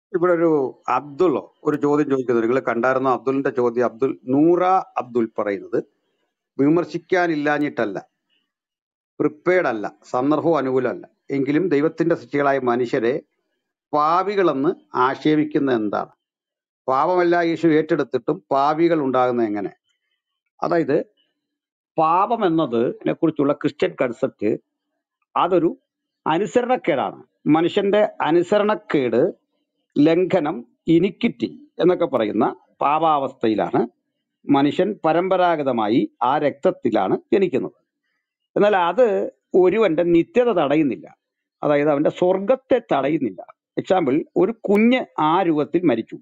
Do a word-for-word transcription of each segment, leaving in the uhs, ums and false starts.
ഇവിടെ ഒരു അബ്ദുൾ ഒരു ചോദ്യം ചോദിക്കുന്നത് നിങ്ങൾ കണ്ടായിരുന്നോ? അബ്ദുളിന്റെ ചോദ്യം. അബ്ദുൽ നൂറ അബ്ദുൽ പറയുന്നത് വിമർശിക്കാനില്ലാഞ്ഞിട്ടല്ല, പ്രിപ്പയർഡ് അല്ല, സന്ദർഭവും അനുകൂലമല്ല, എങ്കിലും ദൈവത്തിന്റെ സൃഷ്ടികളായ മനുഷ്യരെ പാപികളെന്ന് ആക്ഷേപിക്കുന്നത് എന്താണ്? പാപമല്ല യേശു ഏറ്റെടുത്തിട്ടും പാപികൾ ഉണ്ടാകുന്നത് എങ്ങനെ? അതായത് പാപം എന്നതിനെ കുറിച്ചുള്ള ക്രിസ്ത്യൻ കൺസെപ്റ്റ് അതൊരു അനുസരണക്കേടാണ്. മനുഷ്യന്റെ അനുസരണക്കേട്, ലംഘനം, ഇനിക്വിറ്റി എന്നൊക്കെ പറയുന്ന പാപാവസ്ഥയിലാണ് മനുഷ്യൻ പരമ്പരാഗതമായി ആ രക്തത്തിലാണ് ജനിക്കുന്നത്. എന്നാൽ അത് ഒരുവന്റെ നിത്യത തടയുന്നില്ല, അതായത് അവന്റെ സ്വർഗത്തെ തടയുന്നില്ല. എക്സാമ്പിൾ, ഒരു കുഞ്ഞ് ആ രൂപത്തിൽ മരിച്ചു.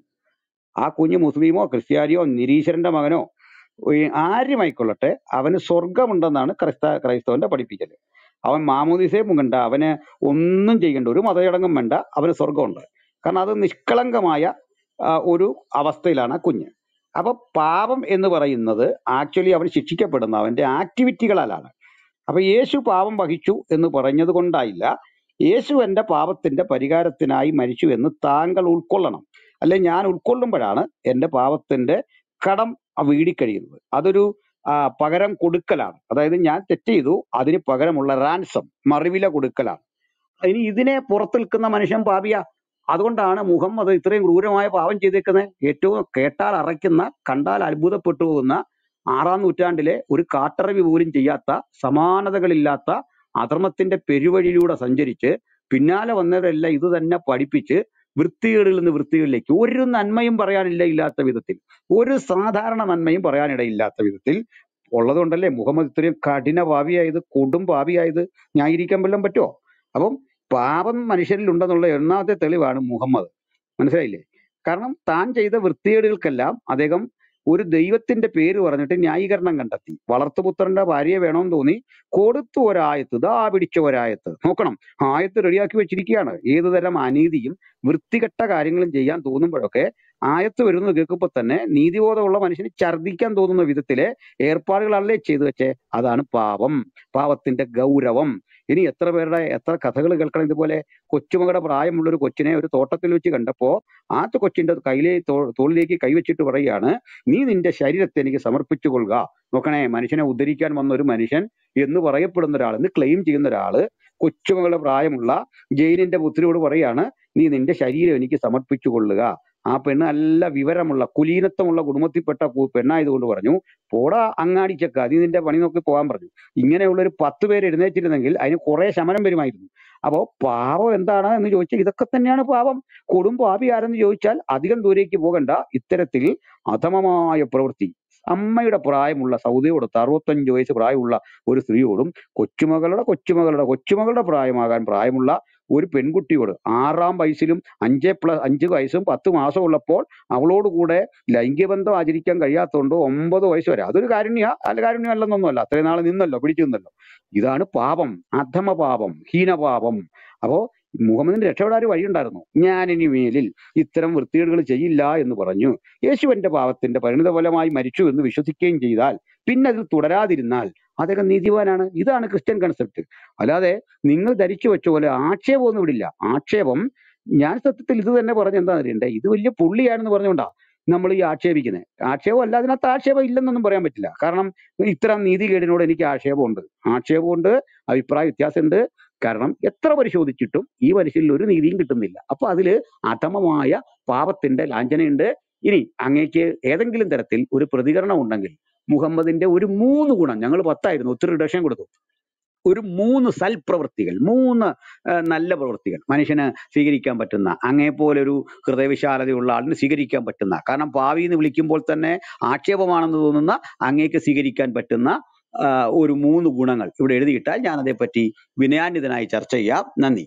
ആ കുഞ്ഞ് മുസ്ലിമോ ക്രിസ്ത്യാനിയോ നിരീശ്വരന്റെ മകനോ ഈ ആരുമായിക്കൊള്ളട്ടെ, അവന് സ്വർഗമുണ്ടെന്നാണ് ക്രൈസ്ത ക്രൈസ്തവന്റെ പഠിപ്പിക്കല്. അവൻ മാമോദിസയും മുങ്ങണ്ട, അവന് ഒന്നും ചെയ്യണ്ട, ഒരു മതചടങ്ങും വേണ്ട, അവന് സ്വർഗമുണ്ട്. കാരണം അത് നിഷ്കളങ്കമായ ആ, ഒരു അവസ്ഥയിലാണ് ആ കുഞ്ഞ്. അപ്പൊ പാപം എന്ന് പറയുന്നത് ആക്ച്വലി അവൻ ശിക്ഷിക്കപ്പെടുന്ന അവന്റെ ആക്ടിവിറ്റികളാലാണ്. അപ്പൊ യേശു പാപം വഹിച്ചു എന്ന് പറഞ്ഞത് കൊണ്ടായില്ല, യേശു എന്റെ പാപത്തിന്റെ പരിഹാരത്തിനായി മരിച്ചു എന്ന് താങ്കൾ ഉൾക്കൊള്ളണം. അല്ലെ, ഞാൻ ഉൾക്കൊള്ളുമ്പോഴാണ് എന്റെ പാപത്തിന്റെ കടം വീടിക്കഴിയുന്നത്. അതൊരു ആ, പകരം കൊടുക്കലാണ്. അതായത് ഞാൻ തെറ്റ് ചെയ്തു, അതിന് പകരമുള്ള റാൻസം, മറുവില കൊടുക്കലാണ്. ഇനി ഇതിനെ പുറത്ത് നിൽക്കുന്ന മനുഷ്യൻ പാപിയാ. അതുകൊണ്ടാണ് മുഹമ്മദ് ഇത്രയും ക്രൂരമായ പാപം ചെയ്തേക്കുന്നത്. ഏറ്റവും കേട്ടാൽ അറയ്ക്കുന്ന, കണ്ടാൽ അത്ഭുതപ്പെട്ടു പോകുന്ന, ആറാം നൂറ്റാണ്ടിലെ ഒരു കാട്ടറവി പോലും ചെയ്യാത്ത, സമാനതകളില്ലാത്ത അധർമ്മത്തിന്റെ പെരുവഴിയിലൂടെ സഞ്ചരിച്ച് പിന്നാലെ വന്നവരെല്ലാം ഇത് തന്നെ പഠിപ്പിച്ച് വൃത്തികേടിൽ നിന്ന് വൃത്തികളിലേക്ക് ഒരു നന്മയും പറയാനില്ല ഇല്ലാത്ത വിധത്തിൽ, ഒരു സാധാരണ നന്മയും പറയാനിടയില്ലാത്ത വിധത്തിൽ ഉള്ളതുകൊണ്ടല്ലേ മുഹമ്മദ് ഇത്രയും കഠിന പാപിയായത്, കൊടും പാപിയായത്. ന്യായീകരിക്കാൻ വല്ലതും പറ്റുമോ? അപ്പം പാപം മനുഷ്യരിൽ ഉണ്ടെന്നുള്ള ഒന്നാമത്തെ തെളിവാണ് മുഹമ്മദ്. മനസ്സിലായില്ലേ? കാരണം താൻ ചെയ്ത വൃത്തികേടുകൾക്കെല്ലാം അദ്ദേഹം ഒരു ദൈവത്തിന്റെ പേര് പറഞ്ഞിട്ട് ന്യായീകരണം കണ്ടെത്തി. വളർത്തുപുത്രന്റെ ഭാര്യയെ വേണമെന്ന് തോന്നി, കൊടുത്തു ഒരായത്ത്, ദാ പിടിച്ച ഒരായത്ത്. നോക്കണം, ആയത്ത് റെഡിയാക്കി വെച്ചിരിക്കുകയാണ്. ഏതു തരം അനീതിയും വൃത്തികെട്ട കാര്യങ്ങളും ചെയ്യാൻ തോന്നുമ്പോഴൊക്കെ ആയത്ത് വരുന്നത് കേൾക്കുമ്പോൾ തന്നെ നീതിബോധമുള്ള മനുഷ്യന് ഛർദ്ദിക്കാൻ തോന്നുന്ന വിധത്തിലെ ഏർപ്പാടുകളല്ലേ ചെയ്തു വെച്ചേ. അതാണ് പാപം, പാപത്തിന്റെ ഗൗരവം. ഇനി എത്ര പേരുടെ എത്ര കഥകൾ കേൾക്കണം ഇതുപോലെ. കൊച്ചുമകളുടെ പ്രായമുള്ള ഒരു കൊച്ചിനെ ഒരു തോട്ടത്തിൽ വെച്ച് കണ്ടപ്പോ ആ കൊച്ചിന്റെ കയ്യിലെ തോ- തോളിലേക്ക് കൈവച്ചിട്ട് പറയുകയാണ്, നീ നിന്റെ ശരീരത്തെ എനിക്ക് സമർപ്പിച്ചു കൊള്ളുക. നോക്കണേ, മനുഷ്യനെ ഉദ്ധരിക്കാൻ വന്ന ഒരു മനുഷ്യൻ എന്ന് പറയപ്പെടുന്ന ഒരാൾ, എന്ന് ക്ലെയിം ചെയ്യുന്ന ഒരാള് കൊച്ചുമകളുടെ പ്രായമുള്ള ജയിലിന്റെ പുത്രിയോട് പറയാണ്, നീ നിന്റെ ശരീരം എനിക്ക് സമർപ്പിച്ചു കൊള്ളുക. ആ പെണ്ണ് നല്ല വിവരമുള്ള കുലീനത്വമുള്ള കുടുംബത്തിൽപ്പെട്ട പു- പെണ്ണായതുകൊണ്ട് പറഞ്ഞു, പോടാ അങ്ങാടിച്ചക്ക, നീ നിന്റെ പണി നോക്കി പോകാൻ പറഞ്ഞു. ഇങ്ങനെയുള്ള ഒരു പത്ത് പേര് എഴുന്നേറ്റിരുന്നെങ്കിൽ അതിന് കുറെ ശമനം വരുമായിരുന്നു. അപ്പോ പാപം എന്താണ് എന്ന് ചോദിച്ചാൽ ഇതൊക്കെ തന്നെയാണ് പാപം. കൊടും പാപി ആരെന്ന് ചോദിച്ചാൽ അധികം ദൂരേക്ക് പോകണ്ട, ഇത്തരത്തിൽ അധമമായ പ്രവൃത്തി അമ്മയുടെ പ്രായമുള്ള സൗദയോടൊത്ത് അറുപത്തഞ്ച് വയസ്സ് പ്രായമുള്ള ഒരു സ്ത്രീയോടും കൊച്ചുമകളുടെ കൊച്ചുമകളുടെ കൊച്ചുമകളുടെ പ്രായമാകാൻ പ്രായമുള്ള ഒരു പെൺകുട്ടിയോട് ആറാം വയസ്സിലും അഞ്ച് പ്ലസ് അഞ്ച് വയസ്സും പത്ത് മാസം ഉള്ളപ്പോൾ അവളോട് കൂടെ ലൈംഗികബന്ധം ആചരിക്കാൻ കഴിയാത്തതുകൊണ്ട് ഒമ്പത് വയസ്സ് വരെ, അതൊരു കാരുണ്യ അല്ല, കാരുണ്യം അല്ലെന്നൊന്നുമല്ല, അത്രയും നാൾ നിന്നല്ലോ, പിടിച്ചു നിന്നല്ലോ. ഇതാണ് പാപം, അധമ പാപം, ഹീനപാപം. അപ്പോ മുഹമ്മദിന്റെ രക്ഷപ്പെടാൻ ഒരു വഴിയുണ്ടായിരുന്നു. ഞാൻ ഇനി മേലിൽ ഇത്തരം വൃത്തികേടുകൾ ചെയ്യില്ല എന്ന് പറഞ്ഞു യേശുവിന്റെ പാപത്തിന്റെ പരിണിത ഫലമായി മരിച്ചു എന്ന് വിശ്വസിക്കുകയും ചെയ്താൽ, പിന്നെ അതിൽ തുടരാതിരുന്നാൽ അദ്ദേഹം നീതിവാനാണ്. ഇതാണ് ക്രിസ്ത്യൻ കൺസെപ്റ്റ്. അല്ലാതെ നിങ്ങൾ ധരിച്ചു വെച്ച പോലെ ആക്ഷേപമൊന്നും ഇവിടില്ല. ആക്ഷേപം ഞാൻ സത്യത്തിൽ ഇത് തന്നെ പറഞ്ഞ എന്താ അറിയണ്ടേ, ഇത് വലിയ പുള്ളിയാണെന്ന് പറഞ്ഞുകൊണ്ടാ നമ്മൾ ഈ ആക്ഷേപിക്കുന്നത്. ആക്ഷേപം അല്ല, അതിനകത്ത് ആക്ഷേപം ഇല്ലെന്നൊന്നും പറയാൻ പറ്റില്ല. കാരണം ഇത്തരം നീതികേടിനോട് എനിക്ക് ആക്ഷേപമുണ്ട്, ആക്ഷേപമുണ്ട്, അഭിപ്രായ വ്യത്യാസമുണ്ട്. കാരണം എത്ര പരിശോധിച്ചിട്ടും ഈ മനുഷ്യരിൽ ഒരു നീതിയും കിട്ടുന്നില്ല. അപ്പൊ അതില് അധമമായ പാപത്തിന്റെ ലാഞ്ചനയുണ്ട്. ഇനി അങ്ങേക്ക് ഏതെങ്കിലും തരത്തിൽ ഒരു പ്രതികരണം ഉണ്ടെങ്കിൽ മുഹമ്മദിന്റെ ഒരു മൂന്ന് ഗുണം, ഞങ്ങൾ പത്തായിരുന്നു, ഒത്തിരി റിഡക്ഷൻ കൊടുത്തു, ഒരു മൂന്ന് സൽപ്രവൃത്തികൾ, മൂന്ന് ആ, നല്ല പ്രവൃത്തികൾ മനുഷ്യന് സ്വീകരിക്കാൻ പറ്റുന്ന, അങ്ങേപ്പോലെ ഒരു ഹൃദയവിശാലതയുള്ള ആളിന് സ്വീകരിക്കാൻ പറ്റുന്ന, കാരണം പാവി എന്ന് വിളിക്കുമ്പോൾ തന്നെ ആക്ഷേപമാണെന്ന് തോന്നുന്ന അങ്ങേക്ക് സ്വീകരിക്കാൻ പറ്റുന്ന ആ, ഒരു മൂന്ന് ഗുണങ്ങൾ ഇവിടെ എഴുതിയിട്ടാൽ ഞാൻ അതേപ്പറ്റി വിനയാന്വിതനായി ചർച്ച ചെയ്യാം. നന്ദി.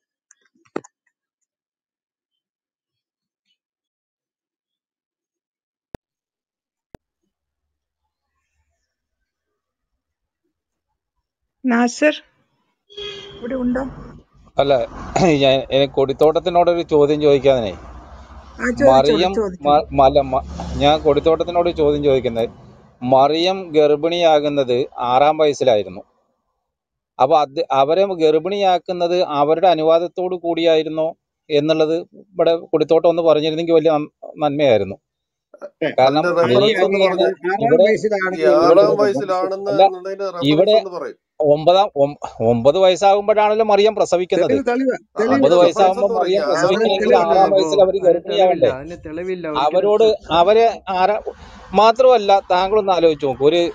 നാസർ ഇവിടെ ഉണ്ടോ? അല്ല, ഞാൻ എനിക്ക് കൊടിത്തോട്ടത്തിനോടൊരു ചോദ്യം ചോദിക്കാതെ. ആ ചോദിച്ചോളൂ, മറിയം ചോദിച്ചോളൂ. മ- മല മ- ഞാൻ കൊടിത്തോട്ടത്തിനോട് ചോദ്യം ചോദിക്കുന്നത്, മറിയം ഗർഭിണിയാകുന്നത് ആറാം വയസ്സിലായിരുന്നു. അപ്പൊ അത് അവരെ ഗർഭിണിയാക്കുന്നത് അവരുടെ അനുവാദത്തോടു കൂടിയായിരുന്നോ, എന്നുള്ളത് ഇവിടെ കൊടുത്തോട്ടം ഒന്ന് പറഞ്ഞിരുന്നെങ്കിൽ വലിയ നൻ- നന്മയായിരുന്നു. ഏ, കാരണം അതിന്റെ ആറാം യേശു റെഫറൻസ് എന്ന് ഒന്ന് ഈ പറഞ്ഞ പറഞ്ഞ് ആറാം ഇവിടെ വയസ്സിലാണ് ഇവിടെ യേശു ആറാം കൊടുത്തത്. വയസ്സിലാണെന്ന് അല്ല എന്നുള്ളതിന്റെ ഇവിടെ റെഫറൻസ് ഒന്ന് പറയും. ഒമ്പതാം ഒം- ഒമ്പത് വയസ്സാകുമ്പോഴാണല്ലോ മറിയം പ്രസവിക്കുന്നത്. തെളിവ് തെളിവ് തെളിവ് ഒമ്പത് അതിന്റെ റെഫറൻസ് വയസ്സാകുമ്പോൾ ഒന്ന് മറിയം പറയും. അതിന് പ്രസവിക്കണമെങ്കിൽ തെളിവുണ്ട്. ആറാം ബ്രോ വയസ്സിൽ അവർ അതിന് തെളിവില്ല, ഗർഭിണിയാവണ്ടേ? അതിന് തെളിവില്ല ഒരിക്കലും. അവരോട് ച- അവരെ ആരാ മാത്രമല്ല, താങ്കളൊന്ന് ആലോചിച്ച് നോക്കൂ, ഒരു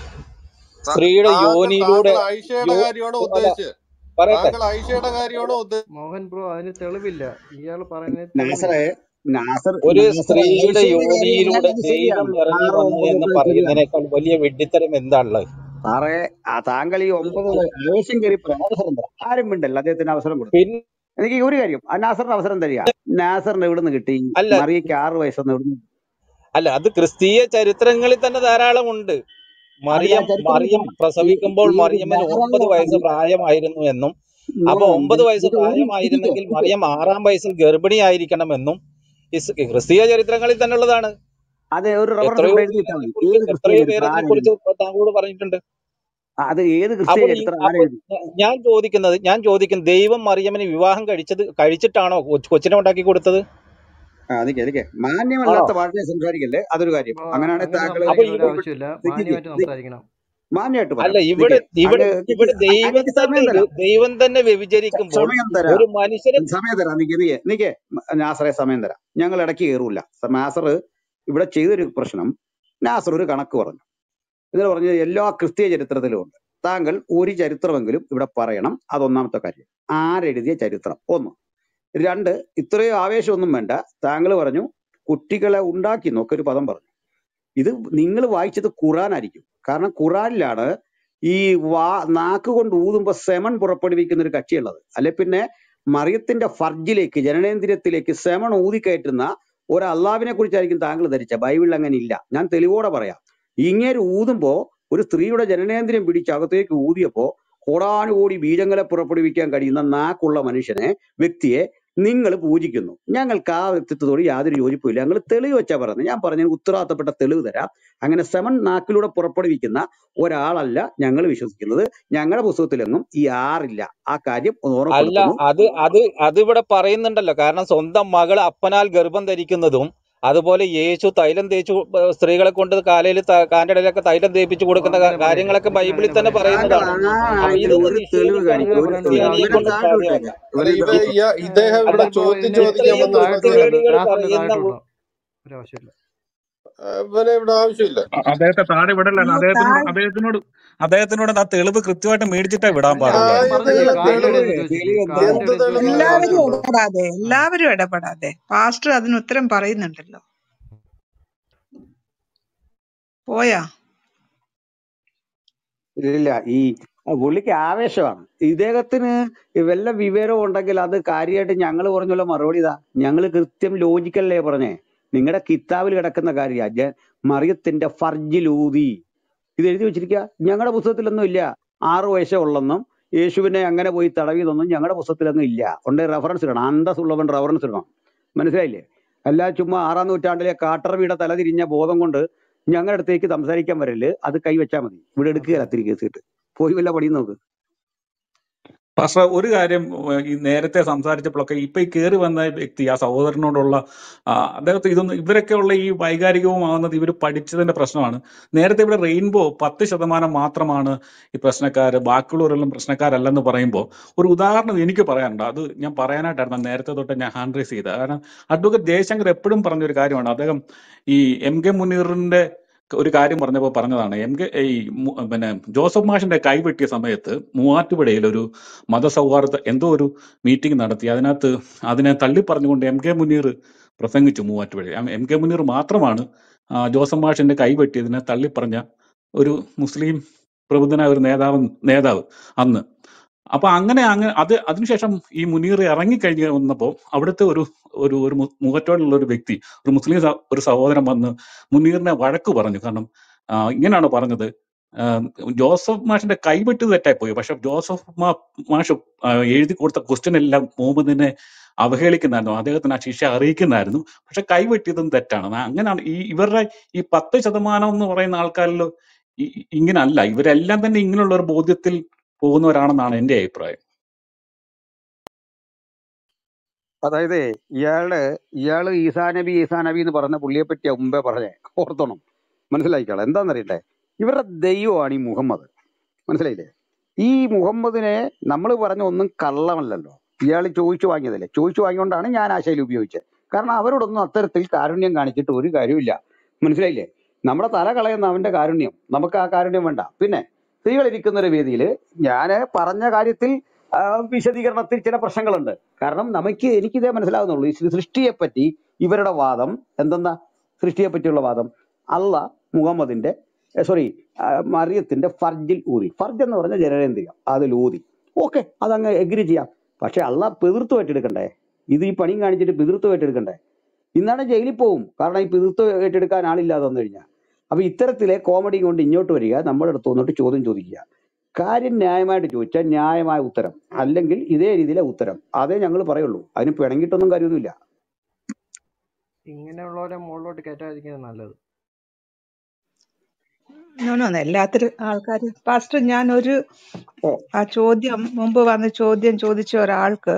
താ- സ്ത്രീയുടെ താങ്കൾ യോനിയിലൂടെ താങ്കൾ ഐഷയുടെ യോ കാര്യമാണോ അല്ല ഉദ്ദേശിച്ചത്? പറയട്ടെ, താങ്കൾ ഐഷയുടെ കാര്യമാണോ ഉദ്ദേശിച്ചത്? മോഹൻ ബ്രോ അതിന് തെളിവില്ല, ഇയാൾ പറയുന്നതിന് തെളിവില്ല. നാസറെ നാസർ ഒരു നാസറെ സ്ത്രീയുടെ ഐഷയുടെ കാര്യം പറഞ്ഞാൽ യോനിയിലൂടെ അത് ദൈവം ശരിയാണ്. ഇറങ്ങി ആറ് വന്നു എന്ന് ഒമ്പതൊക്കെ ശരിയാണ്. പറയുന്നതിനേക്കാൾ വലിയ വെഡിത്തരം എന്താണുള്ളത്? സാറേ ആ താങ്കൾ ഈ ഒമ്പത് വയ- ആവേശം കയറി പറയാൻ അവസരം തരാം. ആരും മിണ്ടല്ല, അദ്ദേഹത്തിന് അവസരം കൊടുത്തു. പിന്നെ എനിക്ക് ഈ ഒരു കാര്യം ആ നാസറിന് അവസരം തരിക. നാസറിന് എവിടുന്ന് കിട്ടി അല്ല മറിയയ്ക്ക് ആറ് വയസ്സൊന്ന് എവിടുന്ന്? അല്ല അത് ക്രിസ്തീയ ചരിത്രങ്ങളിൽ തന്നെ ധാരാളം ഉണ്ട്. അതിൽ ആ മറിയം ചരിത്രത്തിൽ മറിയം കാണാം. ഈ പ്രസവിക്കുമ്പോൾ ഈ മറിയമ്മന് ഒമ്പത് ധാരാളം വയസ്സ് പ്രായമായിരുന്നു എന്നും, നോ അപ്പൊ നോ ഒമ്പത് വയസ്സ് ഇത് ഒരു ഇരിക്കെ പ്രായമായിരുന്നെങ്കിൽ ഇരിക്കെ മറിയം ആറാം വയസ്സിൽ ഗർഭിണിയായിരിക്കണമെന്നും ഇസ് ക്രിസ്തീയ ചരിത്രങ്ങളിൽ തന്നെ ഉള്ളതാണ്. അതെ, ഒരു റെഫറൻസ് എത്രയോ ഇവിടെ എഴുതി വെച്ചാൽ പേരതിനെ മതി. കുറിച്ച് ഏത് ക്രിസ്തീയ എത്രയോ ചരിത്രം പേരതിനെ ആരെഴുതി? കുറിച്ച് താങ്കളോട് പറഞ്ഞിട്ടുണ്ട്. ആ, അത് ഏത് ക്രിസ്തീയ അപ്പോൾ ഈ ചരിത്രം അപ്പൊ ആരെഴുതി? ഞ- ഞാൻ ചോദിക്കുന്നത് ഞാൻ ചോദിക്കുന്നത് ദൈവം മറിയമ്മന് വിവാഹം കഴിച്ചത് കഴിച്ചിട്ടാണോ കൊ- കൊച്ചിനെ ഉണ്ടാക്കി കൊടുത്തത്? ആ നിക്കെ നിക്കെ ആണോ? മാന്യമല്ലാത്ത ഭാഷയെ സംസാരിക്കല്ലേ, അതൊരു കാര്യം. ബ്രോ അങ്ങനെയാണെങ്കിൽ അങ്ങനെ താങ്കൾ അപ്പൊ സംസാരിക്കേണ്ട ഒരു ഇവിടെ ആവശ്യമില്ല, നിക്ക് മാന്യമായിട്ട് നിക്ക് സംസാരിക്കണം. മാന്യമായിട്ട് അല്ല പറയണം. ഇവിടെ നിക്ക് ഇവിടെ അങ്ങ് നിക്ക് ഇവിടെ ദൈവം അങ്ങേക്ക് തന്നെ സമയം തരാം, വ്യ- ദൈവം തന്നെ വ്യഭിചരിക്കുമ്പോൾ സമയം തരാം, ഒരു മനുഷ്യനെ സമയം തരാം. നിക്ക് നിക്ക് നിക്ക് നാസറെ സമയം തരാം. ഞങ്ങൾ ഇടയ്ക്ക് കയറൂല. നാസർ ഇവിടെ ചെയ്തൊരു പ്രശ്നം, നാസർ ഒരു കണക്ക് പറഞ്ഞു. എന്ന് പറഞ്ഞത് എല്ലാ ക്രിസ്തീയ ചരിത്രത്തിലും ഉണ്ട്. താങ്കൾ ഒരു ചരിത്രമെങ്കിലും ഇവിടെ പറയണം. അതൊന്നാമത്തെ കാര്യം. ആരെഴുതിയ ചരിത്രം ഒന്ന്. രണ്ട്, ഇത്രയും ആവേശമൊന്നും വേണ്ട. താങ്കൾ പറഞ്ഞു കുട്ടികളെ ഉണ്ടാക്കി നോക്കൊരു പദം പറഞ്ഞു. ഇത് നിങ്ങൾ വായിച്ചത് ഖുറാനായിരിക്കും. കാരണം ഖുറാനിലാണ് ഈ വാ നാക്ക് കൊണ്ട് ഊതുമ്പോ സെമൺ പുറപ്പെടുവിക്കുന്ന ഒരു കക്ഷിയുള്ളത്. അല്ലെ പിന്നെ മറിയത്തിന്റെ ഫർജിലേക്ക് ജനനേന്ദ്രിയത്തിലേക്ക് സെമൺ ഊതിക്കയറ്റുന്ന ഒരു അള്ളാവിനെ കുറിച്ചായിരിക്കും താങ്കൾ ധരിച്ച. ബൈബിളിൽ അങ്ങനെ ഇല്ല. ഞാൻ തെളിവോടെ പറയാം. ഇങ്ങനെ ഊതുമ്പോ ഒരു സ്ത്രീയുടെ ജനനേന്ദ്രിയം പിടിച്ച് അകത്തേക്ക് ഊതിയപ്പോ കോടാനുകോടി ബീജങ്ങളെ പുറപ്പെടുവിക്കാൻ കഴിയുന്ന നാക്കുള്ള മനുഷ്യനെ, വ്യക്തിയെ നിങ്ങൾ പൂജിക്കുന്നു. ഞങ്ങൾക്ക് ആ വ്യക്തിത്വത്തോട് യാതൊരു യോജിപ്പുമില്ല. ഞങ്ങൾ തെളിവ് വെച്ചാ പറയുന്നത്. ഞാൻ പറഞ്ഞതിന് ഉത്തരവാദിത്തപ്പെട്ട തെളിവ് തരാം. അങ്ങനെ സെമൻ നാക്കിലൂടെ പുറപ്പെടുവിക്കുന്ന ഒരാളല്ല ഞങ്ങൾ വിശ്വസിക്കുന്നത്. ഞങ്ങളുടെ പുസ്തകത്തിലെങ്ങും ഈ ആറില്ല. ആ കാര്യം ഒന്ന് അല്ല ഓർമ്മപ്പെടുത്തുന്നു. അത് അത് അത് ഇവിടെ പറയുന്നുണ്ടല്ലോ. കാരണം സ്വന്തം മകൾ അപ്പനാൽ ഗർഭം ധരിക്കുന്നതും, അതുപോലെ യേശു തൈലം തേച്ചു ഏർ സ്ത്രീകളെ കൊണ്ട് കാലയിൽ കാന്റെ ഇടയിലൊക്കെ തൈലം തേപ്പിച്ചു ബ്രോ കൊടുക്കുന്ന അങ്ങനെ കാ- പറയരുത്, കാര്യങ്ങളൊക്കെ ഒരിക്കലും ബൈബിളിൽ അങ്ങനെ തന്നെ പറയരുത്. താങ്കൾ പറയുന്നതാണ്. ആ മോഹൻ അപ്പൊ ബ്രോ ആംഗിൾ ഇതൊന്നും ഒരു തെളിവ് നിഷേധിക്കാൻ കാണിക്കും. അങ്ങനെ ഒരു പറയേണ്ട ഒരു ഇവരെ ക്രിസ്ത്യാനിയെ ആവശ്യമില്ല. കൊണ്ട് താഴോട്ട് സാധ്യമല്ല. വിട്ടേക്കാം. അല്ല ഇവരെ ഇത് ഇത് ഇയ- ഇദ്ദേഹം ഏഹ്, ഇവിടെ അനിൽ ബ്രോ ചോദ്യം ഇതിന് ചോദിക്കാൻ ഇത്രയും വന്ന ഇതിന് താഴോട്ട് സമയത്ത് വിടണം, വൃത്തികേടുകൾ നാസറിന്റെ പറയുന്ന താഴോട്ട് വിടണം, ഒരു ആവശ്യമില്ല. ഇവനെ ഇവിടെ ആവശ്യമില്ല. അ- അദ്ദേഹത്തെ താഴെ വിടല്ല. അയ്യോ അദ്ദേഹത്തിനോട് താഴെ അദ്ദേഹത്തിനോട് അദ്ദേഹത്തിനോട് ആ തെളിവ് കൃത്യമായിട്ട് മേടിച്ചിട്ടേ വിടാൻ അല്ല ആ പാടുള്ളൂ. അദ്ദേഹം ഇത് പറഞ്ഞില്ലേ ഇത് കാലിന്റെ തെളിവ് ഇടയിൽ തെളിവ് നിന്ന് ചോദിച്ചില്ലേ, തെളിവ് എന്താ? കാലിന്റെ എന്ത് ഇടയിൽ തെളിവ് ചോദിക്കേണ്ട ഒരു എല്ലാവരും ചോദിക്കണം? ആവശ്യമുണ്ടോ? ഇടപെടാതെ ആ എല്ലാവരും ഇടപെടാതെ പാസ്റ്റർ അതിന് ഉത്തരം പറയുന്നുണ്ടല്ലോ. പോയാ ഇല്ല, ഈ പുള്ളിക്ക് ആവേശമാണ്. ഇദ്ദേഹത്തിന് വല്ല വിവരവും ഉണ്ടെങ്കിൽ അത് കാര്യമായിട്ട് ഞങ്ങൾ പറഞ്ഞുള്ള മറുപടി ഇതാ. ഞങ്ങൾ കൃത്യം ലോജിക്കല്ലേ പറഞ്ഞേ. നിങ്ങളുടെ കിതാബിൽ കിടക്കുന്ന കാര്യ മറിയത്തിന്റെ ഫർജിലൂതി ഇത് എഴുതി വെച്ചിരിക്കുക. ഞങ്ങളുടെ പുസ്തകത്തിലൊന്നും ഇല്ല ആറു വയസ്സേ ഉള്ളെന്നും യേശുവിനെ അങ്ങനെ പോയി തടവിയതൊന്നും ഞങ്ങളുടെ പുസ്തകത്തിലൊന്നും ഇല്ല. ഉണ്ട് റെഫറൻസ് ഇടണം. അന്തസ്സുള്ളവൻ റെഫറൻസ് ഇടണം. മനസ്സിലായില്ലേ? അല്ല ചുമ്മാ ആറാം നൂറ്റാണ്ടിലെ കാട്ടറവിയുടെ തലതിരിഞ്ഞ ബോധം കൊണ്ട് ഞങ്ങളുടെ അടുത്തേക്ക് സംസാരിക്കാൻ വരല്. അത് കൈവച്ചാൽ മതി. ഇവിടെ അതെ എടുക്കുകയില്ല. അതെ. തിരികെ കേസിട്ട് പോയി വല്ല പണിയും നോക്ക്. പക്ഷെ ഒരു കാര്യം, ഏഹ് ഈ നേരത്തെ സംസാരിച്ചപ്പോഴൊക്കെ ഇപ്പൊ ഈ കയറി വന്ന വ്യക്തി ആ സഹോദരനോടുള്ള ആ, അദ്ദേഹത്തെ ഇതൊന്നും ഇവരൊക്കെയുള്ള ഈ വൈകാരികവുമാകുന്നത് ഇവർ പഠിച്ചതിന്റെ പ്രശ്നമാണ്. നേരത്തെ ഇവിടെ റെയിൻബോ പത്ത് ശതമാനം മാത്രമാണ് ഈ പ്രശ്നക്കാര്, ബാക്കിയുള്ളവരെല്ലാം പ്രശ്നക്കാരല്ലെന്ന് പറയുമ്പോൾ ഒരു ഉദാഹരണം എനിക്ക് പറയാനുണ്ട്. അത് ഞാൻ പറയാനായിട്ടായിരുന്നു നേരത്തെ തൊട്ട് ഞാൻ ഹാൻഡ് റൈസ് ചെയ്തത്. കാരണം അഡ്വക്കേറ്റ് ജയശങ്കർ എപ്പോഴും പറഞ്ഞൊരു കാര്യമാണ്. അദ്ദേഹം ഈ എം കെ മുനീറിന്റെ ഒരു കാര്യം പറഞ്ഞപ്പോൾ പറഞ്ഞതാണ്. എം കെ ഈ മു- പിന്നെ ജോസഫ് മാഷിന്റെ കൈവെട്ടിയ സമയത്ത് മൂവാറ്റുപുഴയിൽ ഒരു മതസൗഹാർദ്ദ എന്തോ ഒരു മീറ്റിംഗ് നടത്തി. അതിനകത്ത് അതിനെ തള്ളി പറഞ്ഞുകൊണ്ട് എം കെ മുനീർ പ്രസംഗിച്ചു മൂവാറ്റുപുഴയിൽ. ആ എം കെ മുനീർ മാത്രമാണ് ആ, ജോസഫ് മാഷിന്റെ കൈവെട്ടിയതിനെ തള്ളിപ്പറഞ്ഞ ഒരു മുസ്ലിം പ്രബുദ്ധനായ ഒരു നേതാവ് നേതാവ് അന്ന്. അപ്പൊ അങ്ങനെ അങ്ങനെ അത് അതിനുശേഷം ഈ മുനീർ ഇറങ്ങിക്കഴിഞ്ഞ് വന്നപ്പോൾ അവിടുത്തെ ഒരു ഒരു ഒരു മു- മുഖത്തോടുള്ള ഒരു വ്യക്തി, ഒരു മുസ്ലിം സ- ഒരു സഹോദരൻ വന്ന് മുനീറിനെ വഴക്ക് പറഞ്ഞു. കാരണം ആ, ഇങ്ങനെയാണ് പറഞ്ഞത്, ആ, ജോസഫ് മാഷിന്റെ കൈവെട്ട് തെറ്റായി പോയി, പക്ഷെ ജോസഫ് മാ മാഷ് ആ, എഴുതി കൊടുത്ത ക്വസ്റ്റ്യൻ എല്ലാം മുഹമ്മദിനെ അവഹേളിക്കുന്നായിരുന്നു, അദ്ദേഹത്തിന് ആ ശിക്ഷ അറിയിക്കുന്നായിരുന്നു. പക്ഷെ കൈവെട്ടിയതും തെറ്റാണ്. ആ, അങ്ങനെയാണ് ഈ ഇവരുടെ ഈ പത്ത് ശതമാനം എന്ന് പറയുന്ന ആൾക്കാരിൽ ഇങ്ങനെ അല്ല. ഇവരെല്ലാം തന്നെ ഇങ്ങനെയുള്ള ഒരു ബോധ്യത്തിൽ പോകുന്നവരാണെന്നാണ് എന്റെ അഭിപ്രായം. അതായത് ഇയാള് ഇയാള് ഈസാ നബി ഈസാ നബി എന്ന് പറഞ്ഞ പുള്ളിയെ പറ്റിയാ മുമ്പേ പറഞ്ഞേ, ഓർത്തോണം. മനസ്സിലാക്കിക്കോളാം. എന്താണെന്നറിയട്ടെ, ഇവരുടെ ദൈവമാണ് ഈ മുഹമ്മദ്. മനസ്സിലായില്ലേ? ഈ മുഹമ്മദിനെ നമ്മൾ പറഞ്ഞ ഒന്നും കള്ളമല്ലല്ലോ. ഇയാൾ ചോദിച്ചു വാങ്ങിയതല്ലേ. ചോദിച്ചു വാങ്ങിയോണ്ടാണ് ഞാൻ ആ ശൈലി ഉപയോഗിച്ചത്. കാരണം അവരോടൊന്നും അത്തരത്തിൽ കാരുണ്യം കാണിച്ചിട്ട് ഒരു കാര്യമില്ല. മനസ്സിലായില്ലേ? നമ്മുടെ തല കളയുന്ന അവന്റെ കാരുണ്യം, നമുക്ക് ആ കാരുണ്യം വേണ്ട. പിന്നെ സ്ത്രീകളിരിക്കുന്ന ഒരു വേദിയിൽ ഞാൻ പറഞ്ഞ കാര്യത്തിൽ ആ, വിശദീകരണത്തിൽ ചില പ്രശ്നങ്ങളുണ്ട്. കാരണം നമുക്ക് എനിക്കിതേ മനസ്സിലാകുന്നുള്ളൂ. ഈ സൃഷ്ടിയെ പറ്റി ഇവരുടെ വാദം എന്തെന്നാ? സൃഷ്ടിയെ പറ്റിയുള്ള വാദം അല്ല മുഹമ്മദിന്റെ സോറി മറിയത്തിന്റെ ഫർജിൽ ഊതി. ഫർജ് എന്ന് പറഞ്ഞ ജനനേന്ദ്രിയം, അതിൽ ഊതി. ഓക്കെ, അതങ്ങ് എഗ്രി ചെയ്യാം. പക്ഷെ അല്ല പിതൃത്വം ഏറ്റെടുക്കണ്ടേ? ഇത് ഈ പണിയും കാണിച്ചിട്ട് പിതൃത്വം ഏറ്റെടുക്കണ്ടേ? ഇന്നാണ് ജയിലിൽ പോവും. കാരണം ഈ പിതൃത്വം ഏറ്റെടുക്കാൻ ആളില്ലാതെ വന്നു കഴിഞ്ഞാൽ. അപ്പൊ ഇത്തരത്തിലെ കോമഡി കൊണ്ട് ഇങ്ങോട്ട് വരിക, നമ്മുടെ അടുത്ത് വന്നിട്ട് ചോദ്യം ചോദിക്കുക. കാര്യം ന്യായമായിട്ട് ചോദിച്ചാൽ ന്യായമായ ഉത്തരം, അല്ലെങ്കിൽ ഇതേ രീതിയിലെ ഉത്തരം. അതേ ഞങ്ങൾ പറയുള്ളൂ. അതിന് പിണങ്ങിയിട്ടൊന്നും കാര്യമൊന്നുമില്ല. ഇങ്ങനെയുള്ളവരെ മുകളിലോട്ട് കയറ്റാതിരിക്കുന്നത് നല്ലത്. നോനോ എല്ലാത്തിനും ആൾക്കാർ പാസ്റ്റർ, ഞാൻ ഒരു ഓ ആ ചോദ്യം മുമ്പ് വന്ന് ചോദ്യം ചോദിച്ച ഒരാൾക്ക്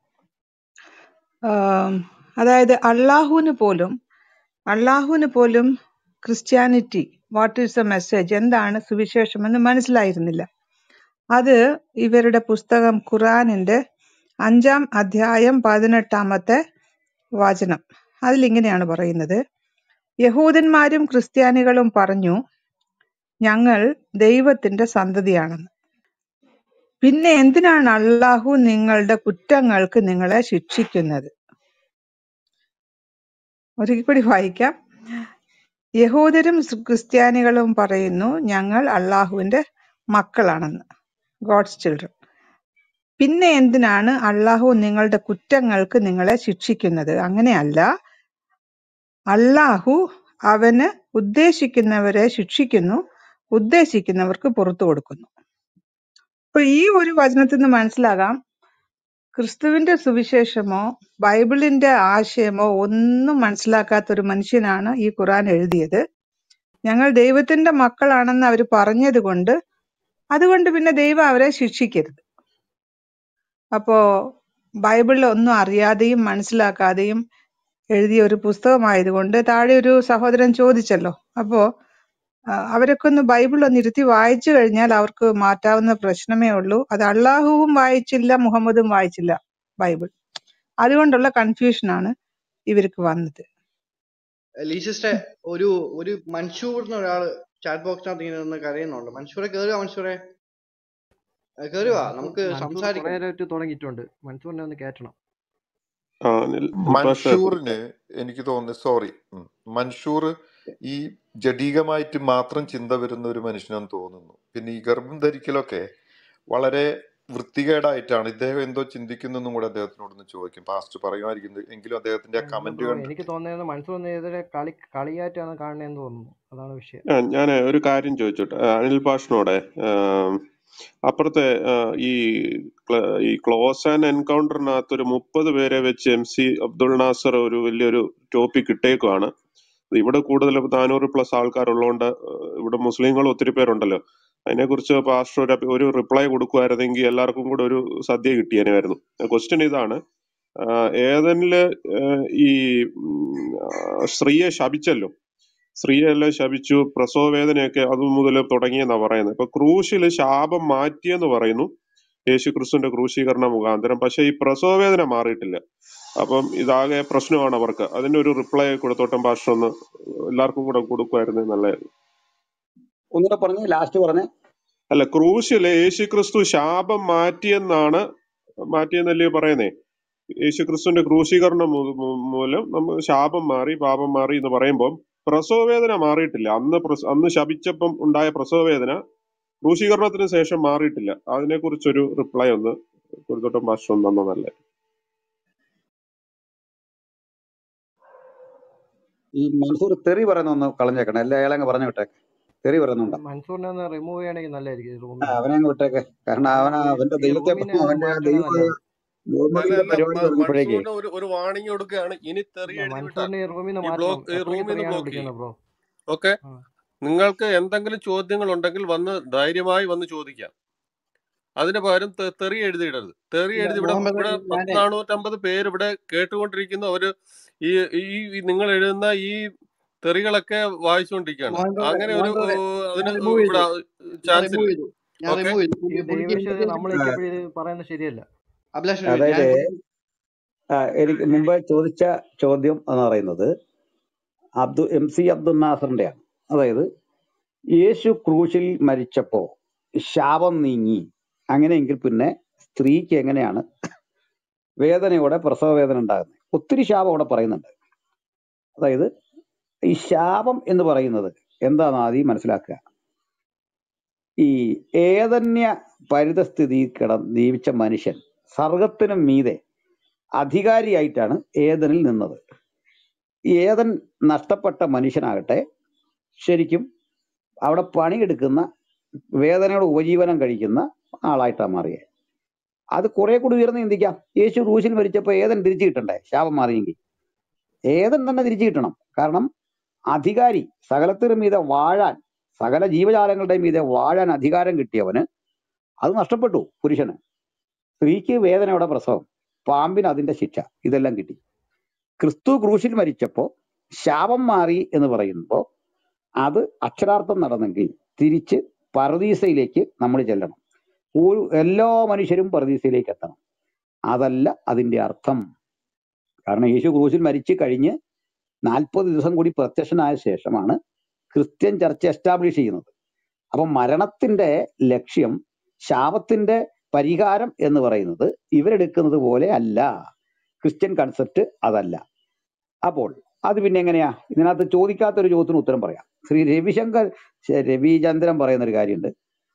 ആം, അതായത് അള്ളാഹുവിന് പോലും അള്ളാഹുവിന് പോലും Christianity what is the message, എന്താണ് സുവിശേഷം എന്ന് മനസ്സിലായിരുന്നില്ല. അത് ഇവരുടെ പുസ്തകം ഖുറാനിന്റെ അഞ്ചാം അധ്യായം പതിനെട്ടാമത്തെ വചനം, അതിലിങ്ങനെയാണ് പറയുന്നത്: യഹൂദന്മാരും ക്രിസ്ത്യാനികളും പറഞ്ഞു, ഞങ്ങൾ ദൈവത്തിന്റെ സന്തതിയാണെന്ന്. പിന്നെ എന്തിനാണ് അള്ളാഹു നിങ്ങളുടെ കുറ്റങ്ങൾക്ക് നിങ്ങളെ ശിക്ഷിക്കുന്നത്? ഒരിക്കൽ കൂടി വായിക്കാം. യഹൂദരും സ് ക്രിസ്ത്യാനികളും പറയുന്നു, ഞങ്ങൾ അള്ളാഹുവിന്റെ മക്കളാണെന്ന്, ഗോഡ്സ് ചിൽഡ്രൻ. പിന്നെ എന്തിനാണ് അള്ളാഹു നിങ്ങളുടെ കുറ്റങ്ങൾക്ക് നിങ്ങളെ ശിക്ഷിക്കുന്നത്? അങ്ങനെയല്ല, അള്ളാഹു അവന് ഉദ്ദേശിക്കുന്നവരെ ശിക്ഷിക്കുന്നു, ഉദ്ദേശിക്കുന്നവർക്ക് പുറത്തു കൊടുക്കുന്നു. അപ്പൊ ഈ ഒരു വചനത്തിൽ നിന്ന് മനസ്സിലാകാം, ക്രിസ്തുവിന്റെ സുവിശേഷമോ ബൈബിളിന്റെ ആശയമോ ഒന്നും മനസ്സിലാക്കാത്ത ഒരു മനുഷ്യനാണ് ഈ ഖുറാൻ എഴുതിയത്. ഞങ്ങൾ ദൈവത്തിന്റെ മക്കളാണെന്ന് അവർ പറഞ്ഞത് കൊണ്ട് അതുകൊണ്ട് പിന്നെ ദൈവം അവരെ ശിക്ഷിക്കരുത്. അപ്പോ ബൈബിളിൽ ഒന്നും അറിയാതെയും മനസ്സിലാക്കാതെയും എഴുതിയ ഒരു പുസ്തകമായതുകൊണ്ട്, താഴെ ഒരു സഹോദരൻ ചോദിച്ചല്ലോ, അപ്പോ ആ, അവരൊക്കെ ഒന്ന് ബൈബിൾ ഒന്ന് ഇരുത്തി വായിച്ചു കഴിഞ്ഞാൽ അവർക്ക് മാറ്റാവുന്ന പ്രശ്നമേ ഉള്ളൂ. അത് അള്ളാഹുവും വായിച്ചില്ല, മുഹമ്മദും വായിച്ചില്ല ബൈബിൾ. അതുകൊണ്ടുള്ള കൺഫ്യൂഷനാണ് ഇവർക്ക് വന്നത്. ലീസിസ്റ്റെ, ഒരു ഒരു മൻഷൂർ എന്ന ഒരാള് ചാറ്റ് ബോക്സിനകത്ത് ഇങ്ങനെ നിന്ന് കരയുന്നുണ്ട്. മൻഷൂറെ കേറുക, മൻഷൂറെ കേറുക, മൻസൂർ നമുക്ക് മൻസൂർ കുറെ സംസാരിക്കണം. നേരമായിട്ട് തുടങ്ങിയിട്ടുണ്ട്. മൻസൂറിനെ ഒന്ന് കയറ്റണം. ആ, നിൽ- നിൽപാഷ മൻഷൂറിന് എനിക്ക് തോന്നുന്നു, സോറി, മൻഷൂർ ഈ ജഡീകമായിട്ട് മാത്രം ചിന്ത വരുന്ന ഒരു മനുഷ്യനെന്ന് തോന്നുന്നു. പിന്നെ ഈ ഗർഭം ധരിക്കലൊക്കെ വളരെ വൃത്തികേടായിട്ടാണ്. ഇദ്ദേഹം എന്തോ ചിന്തിക്കുന്നെന്നും കൂടെ അദ്ദേഹത്തിനോടൊന്ന് ചോദിക്കും. പാസ്റ്റ് പറയുമായിരിക്കും, എങ്കിലും അദ്ദേഹത്തിന്റെ ആ അല്ല കമന്റ് ബ്രോ, കണ്ടിട്ട് എനിക്ക് തോന്നുന്നത് മൻസൂറിനെതിരെ കളി കളിയായിട്ടാണ് കാണുന്നതെന്ന് തോന്നുന്നു. അതാണ് വിഷയം. ഞാൻ ഒരു കാര്യം ചോദിച്ചോട്ടെ ആ, അനിൽ പാഷനോടെ. ആം, അപ്പുറത്തെ ആ, ഈ ക്ല- ഈ ക്ലോസ് ആൻഡ് എൻകൗണ്ടറിനകത്ത് ഒരു മുപ്പത് പേരെ വെച്ച് എം സി അബ്ദുൾ നാസർ ഒരു വലിയൊരു ടോപ്പിക് ഇട്ടേക്കുവാണ്. ഇവിടെ കൂടുതൽ നാനൂറ് പ്ലസ് ആൾക്കാരുള്ളതുകൊണ്ട് ഇവിടെ മുസ്ലിങ്ങൾ ഒത്തിരി പേരുണ്ടല്ലോ. അതിനെക്കുറിച്ച് പാസ്റ്റർ ഒരു ഒരു റിപ്ലൈ കൊടുക്കുമായിരുന്നെങ്കിൽ എല്ലാവർക്കും കൂടെ ഒരു സദ്യ കിട്ടിയേനായിരുന്നു. ക്വസ്റ്റ്യൻ ഇതാണ്: ആഹ് ഏതനില് ആഹ് ഈ ഉം, ആഹ് സ്ത്രീയെ ശപിച്ചല്ലോ, സ്ത്രീയെ എല്ലാം ശപിച്ചു, പ്രസവ വേദനയൊക്കെ അത് മുതൽ തുടങ്ങിയെന്നാ പറയുന്നത്. ഇപ്പൊ ക്രൂശില് ശാപം മാറ്റിയെന്ന് പറയുന്നു യേശു ക്രിസ്തുവിന്റെ ക്രൂശീകരണ മുഖാന്തരം. പക്ഷെ ഈ പ്രസവ വേദന മാറിയിട്ടില്ല. അപ്പം ഇതാകെ പ്രശ്നമാണ് അവർക്ക്. അതിന്റെ ഒരു റിപ്ലൈ കൊടുത്തോട്ടം പാസ്റ്റർ ഒന്ന് എല്ലാവർക്കും കൂടെ കൊടുക്കുമായിരുന്നു നല്ല. ഒന്നുകൂടെ പറഞ്ഞേ, ലാസ്റ്റ് പറഞ്ഞേ. അല്ല, ക്രൂശില് യേശു ക്രിസ്തു ശാപം മാറ്റിയെന്നാണ്, മാറ്റിയെന്നല്ലേ പറയുന്നേ. യേശു ക്രിസ്തുവിന്റെ ക്രൂശീകരണം മൂ- മൂ- മൂലം നമ്മൾ ശാപം മാറി, പാപം മാറി എന്ന് പറയുമ്പോൾ പ്രസവ വേദന മാറിയിട്ടില്ല. അന്ന് പ്രസ- അന്ന് ശപിച്ചപ്പം ഉണ്ടായ പ്രസവ വേദന ക്രൂശീകരണത്തിന് ശേഷം മാറിയിട്ടില്ല. അതിനെ കുറിച്ചൊരു റിപ്ലൈ ഒന്ന് കൊടുത്തോട്ടം പാസ്റ്റർ ഒന്ന് തന്നതല്ലേ. ഈ മൻസൂർ തെറി പറയുന്ന ഒന്ന് കളഞ്ഞേക്കണം. എല്ലാ അയാളെ അങ്ങ് പറഞ്ഞു വിട്ടേക്ക്. തെറി പറയുന്നുണ്ടോ? മൻസൂറിനെ ഒന്ന് റിമൂവ് ചെയ്യണമെങ്കിൽ നല്ലതായിരിക്കും ഈ ആ, റൂമിൽ നിന്ന്. അവനെ അങ്ങ് വിട്ടേക്ക്. കാരണം അവനെ അവൻ ഈ അവന്റെ ഈ ദൈവത്തെ റൂമിനെ ഒന്ന് അവന്റെ ആ മാറ്റണേ ദൈവ നല്ലതായിരിക്കും. അല്ല ഗവൺമെന്റിന്റെ അല്ല പരിപാടി മ- പറഞ്ഞപ്പോഴേക്ക് മൻസൂറിന് ഒരു ഒരു വാണിംഗ് കൊടുക്കുകയാണ്. ഇനി തെറി ഇല്ല, എഴുതി വിട്ടാൽ മൻസൂറിനെ ഈ റൂമിൽ നിന്ന് ഈ മാറ്റണം. ബ്ലോക്ക് ഈ എത്രയ്ക്ക് റൂമിൽ നിന്ന് തെറിയാണ് ബ്ലോക്ക് ചെയ്യും. വിളിക്കുന്നത് ബ്രോ. ഓക്കെ, ആ നിങ്ങൾക്ക് എന്തെങ്കിലും ചോദ്യങ്ങൾ ഉണ്ടെങ്കിൽ വന്ന് ധൈര്യമായി വന്ന് ചോദിക്കാം. അതിന് പകരം തെ- തെറി എഴുതിയിടരുത്. തെറി ഇല്ല എഴുതി ഇവിടെ മോഹൻ ഇവിടെ ബ്രദറെ പത്ത് ഞാനേ നാനൂറ്റമ്പത് പേര് ഇവിടെ കേട്ടുകൊണ്ടിരിക്കുന്നു. അവര് ഈ ഈ ഈ നിങ്ങൾ എഴുതുന്ന ഈ തെറികളൊക്കെ വായിച്ചുകൊണ്ടിരിക്കുകയാണ്. മോഹൻ ബ്രദറെ അങ്ങനെ ഒരു മോഹൻ ബ്രദറെ ഏഹ്, ഞാൻ അതിന് റിമൂവ് ചെയ്തു ഇവിടെ ഞാൻ ചാൻസ് റിമൂവ് ഇല്ല. ചെയ്തു ഞാൻ ഓക്കെ, റിമൂവ് ചെയ്തു ഈ പുള്ളി പുള്ളിക്ക് ദൈവവിഷയം എന്തെങ്കിലും നമ്മളിലേക്ക് ആ, എപ്പോഴും പറയുന്നത് ശരിയല്ല. അഭിലാഷ് ഒരു മിനിറ്റ് ഞാൻ അതായത് പുള്ളിക്ക് ആ, എനിക്ക് മുമ്പ് ചോദിച്ച ചോദ്യം എന്ന് പറയുന്നത് അബ്ദു എം സി അബ്ദുൽ നാസറിന്റെയാണ്. അതായത് യേശു ക്രൂശിൽ മരിച്ചപ്പോ ശാപം നീങ്ങി, അങ്ങനെയെങ്കിൽ പിന്നെ സ്ത്രീക്ക് എങ്ങനെയാണ് വേദനയോടെ പ്രസവ വേദന ഉണ്ടാകുന്നത്? ഒത്തിരി ശാപം അവിടെ പറയുന്നുണ്ട്. അതായത് ഈ ശാപം എന്ന് പറയുന്നത് എന്താണെന്ന് ആദ്യം മനസ്സിലാക്കുക. ഈ ഏതന്യ പരിതസ്ഥിതി കിടന്ന് ജീവിച്ച മനുഷ്യൻ സർഗത്തിനും മീതെ അധികാരിയായിട്ടാണ് ഏതനിൽ നിന്നത്. ഈ ഏതൻ നഷ്ടപ്പെട്ട മനുഷ്യനാകട്ടെ ശരിക്കും അവിടെ പണിയെടുക്കുന്ന, വേദനയുടെ ഉപജീവനം കഴിക്കുന്ന ആളായിട്ടാണ് മാറിയത്. അത് കുറെ കൂടി ഉയർന്ന് ചിന്തിക്കാം. യേശു ക്രൂശിൽ മരിച്ചപ്പോൾ ഏതൻ തിരിച്ചു കിട്ടണ്ടേ? ശാപം മാറിയെങ്കിൽ ഏതൻ തന്നെ തിരിച്ചു കിട്ടണം. കാരണം അധികാരി, സകലത്തിനും മീതെ വാഴാൻ, സകല ജീവജാലങ്ങളുടെ മീതെ വാഴാൻ അധികാരം കിട്ടിയവന് അത് നഷ്ടപ്പെട്ടു. പുരുഷന്, സ്ത്രീക്ക് വേദനയുടെ പ്രസവം, പാമ്പിന് അതിന്റെ ശിക്ഷ, ഇതെല്ലാം കിട്ടി. ക്രിസ്തു ക്രൂശിൽ മരിച്ചപ്പോ ശാപം മാറി എന്ന് പറയുമ്പോൾ അത് അക്ഷരാർത്ഥം നടന്നെങ്കിൽ തിരിച്ച് പറുദീസയിലേക്ക് നമ്മൾ ചെല്ലണം. ഒരു എല്ലാ മനുഷ്യരും പറുദീസയിലേക്ക് എത്തണം. അതല്ല അതിന്റെ അർത്ഥം. കാരണം യേശു ക്രൂശിൽ മരിച്ചു കഴിഞ്ഞ് നാൽപ്പത് ദിവസം കൂടി പ്രത്യക്ഷനായ ശേഷമാണ് ക്രിസ്ത്യൻ ചർച്ച എസ്റ്റാബ്ലിഷ് ചെയ്യുന്നത്. അപ്പൊ മരണത്തിന്റെ ലക്ഷ്യം, ശാപത്തിന്റെ പരിഹാരം എന്ന് പറയുന്നത് ഇവരെടുക്കുന്നത് പോലെ അല്ല. ക്രിസ്ത്യൻ കൺസെപ്റ്റ് അതല്ല. അപ്പോൾ അത് പിന്നെ എങ്ങനെയാ? ഇതിനകത്ത് ചോദിക്കാത്തൊരു ചോദ്യത്തിന് ഉത്തരം പറയാം. ശ്രീ രവിശങ്കർ ശ- രവിചന്ദ്രൻ പറയുന്ന ഒരു കാര്യമുണ്ട്.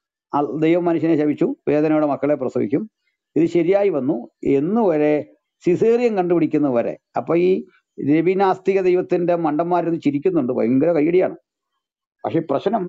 ആ ദൈവം മനുഷ്യനെ ശപിച്ചു, വേദനയോടെ മക്കളെ പ്രസവിക്കും, ഇത് ശരിയായി വന്നു എന്ന് വരെ സിസേറിയൻ കണ്ടുപിടിക്കുന്നത് വരെ. അപ്പൊ ഈ രവിനാസ്തിക ദൈവത്തിന്റെ മണ്ടന്മാരൊന്ന് ചിരിക്കുന്നുണ്ട്, ഭയങ്കര കൈയടിയാണ്. പക്ഷെ പ്രശ്നം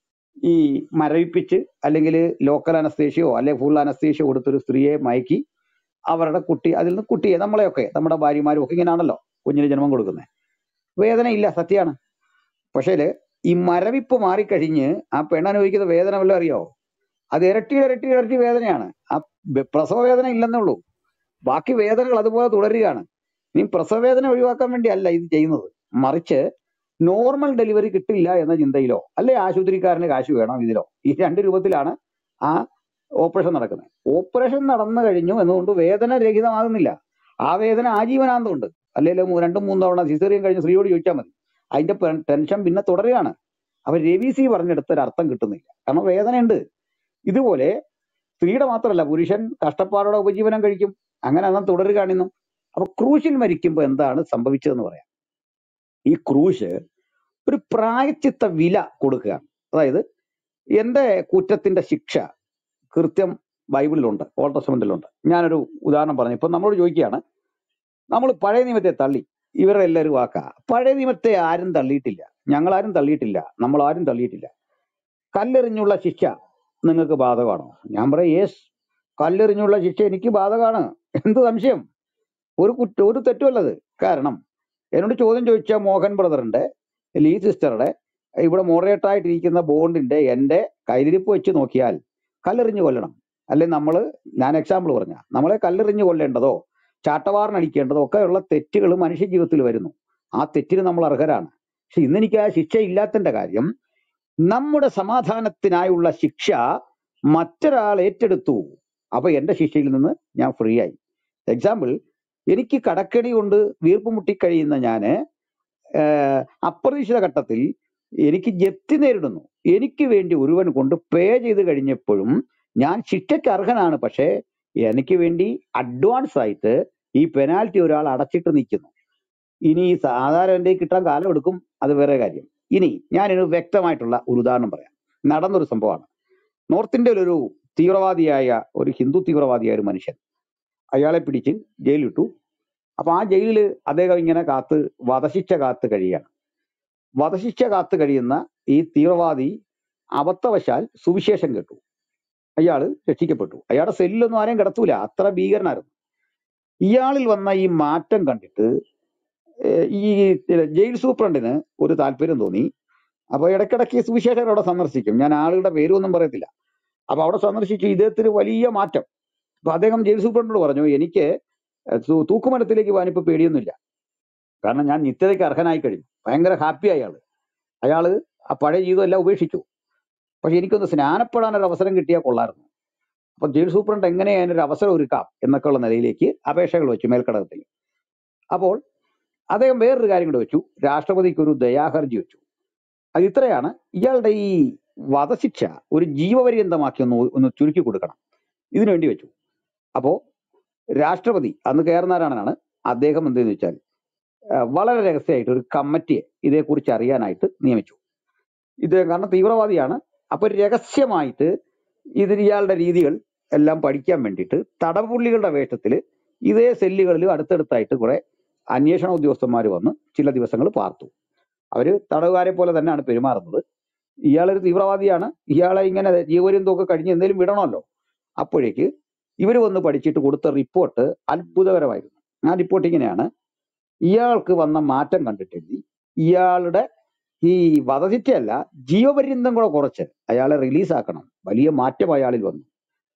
ഈ മരവിപ്പിച്ച് അല്ലെങ്കിൽ ലോക്കൽ അനസ്തേഷ്യോ അല്ലെങ്കിൽ ഫുൾ അനസ്തേഷ്യോ കൊടുത്തൊരു സ്ത്രീയെ മയക്കി അവരുടെ കുട്ടി, അതിൽ നിന്ന് കുട്ടിയെ, നമ്മളെയൊക്കെ, നമ്മുടെ ഭാര്യമാരും ഒക്കെ ഇങ്ങനെയാണല്ലോ കുഞ്ഞിന് ജന്മം കൊടുക്കുന്നത്. വേദന ഇല്ല, സത്യമാണ്. പക്ഷേ ഈ മരവിപ്പ് മാറിക്കഴിഞ്ഞ് ആ പെണ്ണനുഭവിക്കുന്ന വേദന വല്ലതും അറിയോ? അത് ഇരട്ടി ഇരട്ടി ഇരട്ടി വേദനയാണ്. ആ ബ- പ്രസവ വേദന ഇല്ലെന്നുള്ളൂ, ബാക്കി വേദനകൾ അതുപോലെ തുടരുകയാണ്. നീ പ്രസവ വേദന ഒഴിവാക്കാൻ വേണ്ടി അല്ല ഇത് ചെയ്യുന്നത്, മറിച്ച് നോർമൽ ഡെലിവറി കിട്ടില്ല എന്ന ചിന്തയിലോ അല്ലെ ആശുപത്രിക്കാരന് കാശ് വേണം ഇതിലോ, ഈ രണ്ട് രൂപത്തിലാണ് ആ ഓപ്പറേഷൻ നടക്കുന്നത്. ഓപ്പറേഷൻ നടന്നു കഴിഞ്ഞു എന്നുകൊണ്ട് വേദന രഹിതമാകുന്നില്ല. ആ വേദന ആജീവനാന്തമുണ്ട്. അല്ലെങ്കിൽ രണ്ടും മൂന്നും തവണ സിസേറിയൻ കഴിഞ്ഞ് സ്ത്രീയോട് ചോദിച്ചാൽ മതി, അതിന്റെ ടെൻഷൻ പിന്നെ തുടരുകയാണ്. അപ്പൊ രവി സി പറഞ്ഞെടുത്തൊരു അർത്ഥം കിട്ടുന്നില്ല, കാരണം വേദനയുണ്ട്. ഇതുപോലെ സ്ത്രീയുടെ മാത്രമല്ല, പുരുഷൻ കഷ്ടപ്പാടോടെ ഉപജീവനം കഴിക്കും, അങ്ങനെ അന്ന് തുടരുകയാണെന്നും. അപ്പൊ ക്രൂശിൽ മരിക്കുമ്പോൾ എന്താണ് സംഭവിച്ചതെന്ന് പറയാം. ഈ ക്രൂശ് ഒരു പ്രായച്ചിത്ത വില കൊടുക്കുകയാണ്. അതായത് എന്റെ കുറ്റത്തിന്റെ ശിക്ഷ കൃത്യം ബൈബിളിലുണ്ട്, ഓൾഡ് ടെസ്റ്റമെന്റിലുണ്ട്. ഞാനൊരു ഉദാഹരണം പറഞ്ഞു. ഇപ്പൊ നമ്മളോട് ചോദിക്കുകയാണ്, നമ്മൾ പഴയ നിയമത്തെ തള്ളി, ഇവരുടെ എല്ലാവരും വാക്കാ. പഴയ നിയമത്തെ ആരും തള്ളിയിട്ടില്ല, ഞങ്ങളാരും തള്ളിയിട്ടില്ല, നമ്മൾ ആരും തള്ളിയിട്ടില്ല. കല്ലെറിഞ്ഞുള്ള ശിക്ഷ നിങ്ങൾക്ക് ബാധകമാണോ? ഞാൻ പറയാം യേസ്, കല്ലെറിഞ്ഞുള്ള ശിക്ഷ എനിക്ക് ബാധകമാണ്. എന്ത് സംശയം? ഒരു കുറ്റ ഒരു തെറ്റുമല്ലത്. കാരണം എന്നോട് ചോദ്യം ചോദിച്ച മോഹൻ ബ്രദറിന്റെ, ലീ സിസ്റ്ററുടെ, ഇവിടെ മോഡറേറ്റ് ആയിട്ടിരിക്കുന്ന ബോണ്ടിന്റെ എന്റെ കയ്യിലിരിപ്പ് വെച്ച് നോക്കിയാൽ കല്ലെറിഞ്ഞു കൊല്ലണം. അല്ലെ നമ്മള്, ഞാൻ എക്സാമ്പിൾ പറഞ്ഞ, നമ്മളെ കല്ലെറിഞ്ഞു കൊല്ലേണ്ടതോ ചാട്ടവാറിനടിക്കേണ്ടതോ ഒക്കെയുള്ള തെറ്റുകൾ മനുഷ്യ ജീവിതത്തിൽ വരുന്നു. ആ തെറ്റിന് നമ്മൾ അർഹരാണ്. പക്ഷെ ഇന്നെനിക്ക് ആ ശിക്ഷ ഇല്ലാത്തതിന്റെ കാര്യം, നമ്മുടെ സമാധാനത്തിനായുള്ള ശിക്ഷ മറ്റൊരാൾ ഏറ്റെടുത്തു. അപ്പൊ എന്റെ ശിക്ഷയിൽ നിന്ന് ഞാൻ ഫ്രീ ആയി. എക്സാമ്പിൾ, എനിക്ക് കടക്കണി കൊണ്ട് വീർപ്പ് മുട്ടിക്കഴിയുന്ന ഞാന് ഏഹ് അപ്രതീക്ഷിത ഘട്ടത്തിൽ എനിക്ക് ജപ്തി നേരിടുന്നു. എനിക്ക് വേണ്ടി ഒരുവൻ കൊണ്ട് പേ ചെയ്ത് കഴിഞ്ഞപ്പോഴും ഞാൻ ശിക്ഷയ്ക്ക് അർഹനാണ്. പക്ഷേ എനിക്ക് വേണ്ടി അഡ്വാൻസ് ആയിട്ട് ഈ പെനാൽറ്റി ഒരാൾ അടച്ചിട്ട് നിൽക്കുന്നു. ഇനി ഈ സാധാരണ എൻ്റെ കിട്ടാൻ കാലം എടുക്കും, അത് വേറെ കാര്യം. ഇനി ഞാനൊരു വ്യക്തമായിട്ടുള്ള ഒരു ഉദാഹരണം പറയാം. നടന്നൊരു സംഭവമാണ്. നോർത്ത് ഇന്ത്യയിൽ ഒരു തീവ്രവാദിയായ, ഒരു ഹിന്ദു തീവ്രവാദിയായ ഒരു മനുഷ്യൻ, അയാളെ പിടിച്ച് ജയിലിട്ടു. അപ്പൊ ആ ജയിലിൽ അദ്ദേഹം ഇങ്ങനെ കാത്ത്, വധശിക്ഷ കാത്ത് കഴിയാണ്. വധശിക്ഷ കാത്ത് കഴിയുന്ന ഈ തീവ്രവാദി അബദ്ധവശാൽ സുവിശേഷം കേട്ടു, അയാള് രക്ഷിക്കപ്പെട്ടു. അയാളുടെ സെല്ലിലൊന്നും ആരെയും കിടത്തൂല, അത്ര ഭീകരനായിരുന്നു. ഇയാളിൽ വന്ന ഈ മാറ്റം കണ്ടിട്ട് ഏഹ് ഈ ജയിൽ സൂപ്രണ്ടിന് ഒരു താല്പര്യം തോന്നി. അപ്പൊ ഇടയ്ക്കിടയ്ക്ക് സുവിശേഷകർ അവിടെ സന്ദർശിക്കും. ഞാൻ ആളുകളുടെ പേരൊന്നും പറയത്തില്ല. അപ്പൊ അവിടെ സന്ദർശിച്ചു ഇദ്ദേഹത്തിന് വലിയ മാറ്റം. അപ്പൊ അദ്ദേഹം ജയിൽ സൂപ്രണ്ടിനോട് പറഞ്ഞു, എനിക്ക് തൂ- തൂക്കുമരത്തിലേക്ക് പോകാൻ ഇപ്പൊ പേടിയൊന്നുമില്ല, കാരണം ഞാൻ നിത്യതയ്ക്ക് അർഹനായി കഴിഞ്ഞു. ഭയങ്കര ഹാപ്പി അയാള്. അയാള് ആ പഴയ ജീവിതം എല്ലാം ഉപേക്ഷിച്ചു. പക്ഷെ എനിക്കൊന്ന് സ്നാനപ്പെടാൻ ഒരു അവസരം കിട്ടിയാൽ കൊള്ളായിരുന്നു. അപ്പൊ ജയിൽ സൂപ്രണ്ട് എങ്ങനെ അതിനൊരു അവസരം ഒരുക്കാം എന്നൊക്കെ ഉള്ള നിലയിലേക്ക് അപേക്ഷകൾ വെച്ചു മേൽക്കടകത്തിൽ. അപ്പോൾ അദ്ദേഹം വേറൊരു കാര്യം കൂടെ വെച്ചു, രാഷ്ട്രപതിക്ക് ഒരു ദയാഹർജി വെച്ചു. അത് ഇത്രയാണ്, ഇയാളുടെ ഈ വധശിക്ഷ ഒരു ജീവപര്യന്തമാക്കി ഒന്ന് ഒന്ന് ചുരുക്കി കൊടുക്കണം, ഇതിനു വേണ്ടി വെച്ചു. അപ്പോ രാഷ്ട്രപതി അന്ന് കയറുന്നാരാണ്, അദ്ദേഹം എന്തെന്ന് വെച്ചാൽ ആ, വളരെ രഹസ്യമായിട്ട് ഒരു കമ്മിറ്റിയെ ഇതേക്കുറിച്ച് അറിയാനായിട്ട് നിയമിച്ചു. ഇത് കാരണം തീവ്രവാദിയാണ്. അപ്പൊ രഹസ്യമായിട്ട് ഇതിന് ഇയാളുടെ രീതികൾ എല്ലാം പഠിക്കാൻ വേണ്ടിയിട്ട് തടവുപുള്ളികളുടെ വേഷത്തിൽ ഇതേ സെല്ലുകളിൽ അടുത്തടുത്തായിട്ട് കുറെ അന്വേഷണ ഉദ്യോഗസ്ഥന്മാർ വന്ന് ചില ദിവസങ്ങൾ പാർത്തു. അവര് തടവുകാരെ പോലെ തന്നെയാണ് പെരുമാറുന്നത്. ഇയാളൊരു തീവ്രവാദിയാണ്, ഇയാളെ ഇങ്ങനെ ജീവപര്യന്തമൊക്കെ കഴിഞ്ഞ് എന്തെങ്കിലും വിടണമല്ലോ. അപ്പോഴേക്ക് ഇവർ വന്ന് പഠിച്ചിട്ട് കൊടുത്ത റിപ്പോർട്ട് അത്ഭുതകരമായിരുന്നു. ആ റിപ്പോർട്ട് ഇങ്ങനെയാണ്, ഇയാൾക്ക് വന്ന മാറ്റം കണ്ടിട്ടെഴുതി ഇയാളുടെ ഈ വധശിക്ഷയല്ല ജീവപര്യന്തം കൂടെ കുറച്ച് അയാളെ റിലീസാക്കണം, വലിയ മാറ്റം അയാളിൽ വന്നു.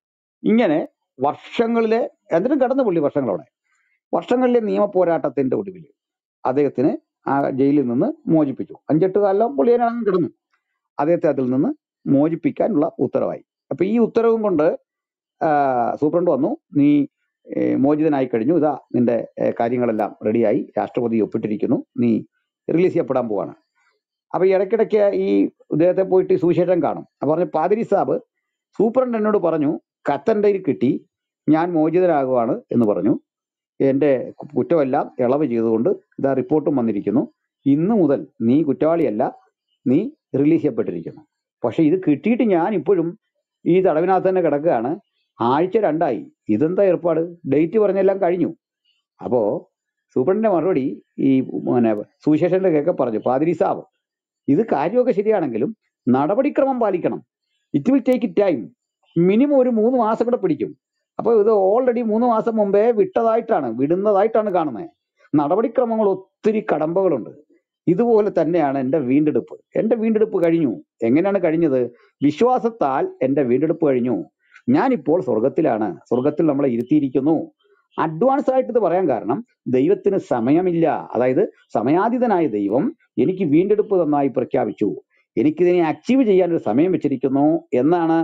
ഇങ്ങനെ വർഷങ്ങളിലെ എന്തിനും കടന്നു പുള്ളി വർഷങ്ങളോടെ വർഷങ്ങളിലെ നിയമ പോരാട്ടത്തിന്റെ ഒടുവിൽ അദ്ദേഹത്തിന് ആ ജയിലിൽ നിന്ന് മോചിപ്പിച്ചു. അഞ്ചെട്ട് കാലം പുള്ളി അതിനകം കിടന്നു. അദ്ദേഹത്തെ അതിൽ നിന്ന് മോചിപ്പിക്കാനുള്ള ഉത്തരവായി. അപ്പൊ ഈ ഉത്തരവും കൊണ്ട് ആ, സൂപ്രണ്ട് വന്നു, നീ ഏ, മോചിതനായി കഴിഞ്ഞു, ഇതാ നിന്റെ ഏ, കാര്യങ്ങളെല്ലാം റെഡിയായി, രാഷ്ട്രപതി ഒപ്പിട്ടിരിക്കുന്നു, നീ റിലീസ് ചെയ്യപ്പെടാൻ പോവാണ്. അപ്പൊ ഈ ഇടയ്ക്കിടയ്ക്ക് ഈ ഇദ്ദേഹത്തെ പോയിട്ട് ഈ സുവിശേഷം കാണും. അപ്പൊ പറഞ്ഞു, പാതിരി സാബ് സൂപ്രണ്ട് എന്നോട് പറഞ്ഞു കത്തൻ്റെ കിട്ടി, ഞാൻ മോചിതനാകുവാണ് എന്ന് പറഞ്ഞു. എന്റെ കുറ്റമെല്ലാം ഇളവ് ചെയ്തുകൊണ്ട് ഇതാ റിപ്പോർട്ടും വന്നിരിക്കുന്നു, ഇന്നു മുതൽ നീ കുറ്റവാളിയല്ല, നീ റിലീസ് ചെയ്യപ്പെട്ടിരിക്കുന്നു. പക്ഷെ ഇത് കിട്ടിയിട്ട് ഞാൻ ഇപ്പോഴും ഈ തടവിനകത്ത് തന്നെ കിടക്കുകയാണ്, ആഴ്ച രണ്ടായി, ഇതെന്താ ഏർപ്പാട്, ഡേറ്റ് പറഞ്ഞെല്ലാം കഴിഞ്ഞു. അപ്പോ സൂപ്രണ്ടിന്റെ മറുപടി ഈ പിന്നെ സുവിശേഷന്റെ കേൾക്കെ പറഞ്ഞു, പാതിരി സാബ് ഇത് കാര്യമൊക്കെ ശരിയാണെങ്കിലും നടപടിക്രമം പാലിക്കണം, it will take it time, minimum ഒരു മൂന്ന് മാസം കൂടെ പിടിക്കും. അപ്പൊ ഇത് ഓൾറെഡി മൂന്ന് മാസം മുമ്പേ വിട്ടതായിട്ടാണ് വിടുന്നതായിട്ടാണ് കാണുന്നത്. നടപടിക്രമങ്ങൾ ഒത്തിരി കടമ്പകളുണ്ട്. ഇതുപോലെ തന്നെയാണ് എൻ്റെ വീണ്ടെടുപ്പ്. എൻ്റെ വീണ്ടെടുപ്പ് കഴിഞ്ഞു. എങ്ങനെയാണ് കഴിഞ്ഞത്? വിശ്വാസത്താൽ എൻ്റെ വീണ്ടെടുപ്പ് കഴിഞ്ഞു. ഞാനിപ്പോൾ സ്വർഗത്തിലാണ്, സ്വർഗത്തിൽ നമ്മളെ ഇരുത്തിയിരിക്കുന്നു. അഡ്വാൻസ് ആയിട്ട് ഇത് പറയാൻ കാരണം ദൈവത്തിന് സമയമില്ല. അതായത് സമയാതീതനായ ദൈവം എനിക്ക് വീണ്ടെടുപ്പ് തന്നായി പ്രഖ്യാപിച്ചു, എനിക്കിതിനെ അച്ചീവ് ചെയ്യാൻ ഒരു സമയം വെച്ചിരിക്കുന്നു എന്നാണ്.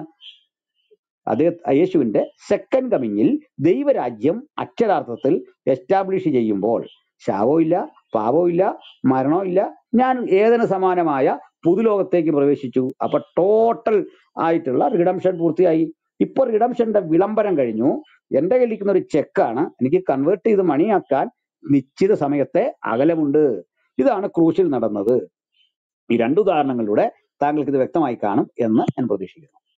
അദ്ദേഹം യേശുവിന്റെ സെക്കൻഡ് കമ്മിങ്ങിൽ ദൈവരാജ്യം അക്ഷരാർത്ഥത്തിൽ എസ്റ്റാബ്ലിഷ് ചെയ്യുമ്പോൾ ശാപവും ഇല്ല, പാപവും ഇല്ല, മരണവും ഇല്ല, ഞാൻ ഏതിന് സമാനമായ പുതുലോകത്തേക്ക് പ്രവേശിച്ചു. അപ്പൊ ടോട്ടൽ ആയിട്ടുള്ള റിഡംഷൻ പൂർത്തിയായി. ഇപ്പൊ റിഡംഷന്റെ വിളംബരം കഴിഞ്ഞു. എന്റെ കയ്യിലിരിക്കുന്ന ഒരു ചെക്കാണ്, എനിക്ക് കൺവേർട്ട് ചെയ്ത് മണിയാക്കാൻ നിശ്ചിത സമയത്തെ അകലമുണ്ട്. ഇതാണ് ക്രൂശിൽ നടന്നത്. ഈ രണ്ടു ഉദാഹരണങ്ങളിലൂടെ താങ്കൾക്ക് ഇത് വ്യക്തമായി കാണും എന്ന് ഞാൻ പ്രതീക്ഷിക്കുന്നു.